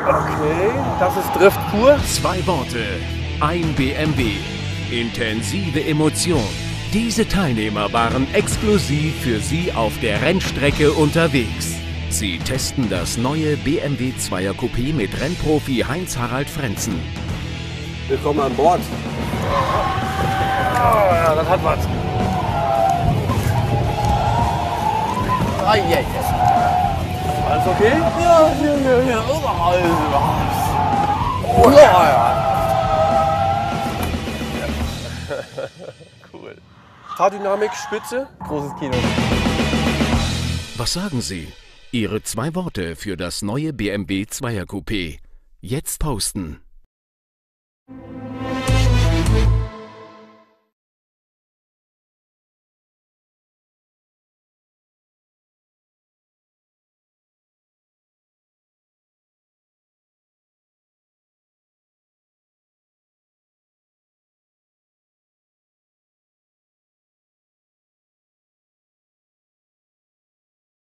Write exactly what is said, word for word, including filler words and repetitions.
Okay, das ist Drift pur. Zwei Worte, ein B M W. Intensive Emotion. Diese Teilnehmer waren exklusiv für Sie auf der Rennstrecke unterwegs. Sie testen das neue B M W Zweier Coupé mit Rennprofi Heinz-Harald Frentzen. Willkommen an Bord. Oh, ja, das hat was. Ah, yeah, yeah. Alles okay? Ja, ja, ja, ja. Oh, ja. Cool. Fahrdynamik, Spitze, großes Kino. Was sagen Sie? Ihre zwei Worte für das neue B M W Zweier Coupé. Jetzt posten.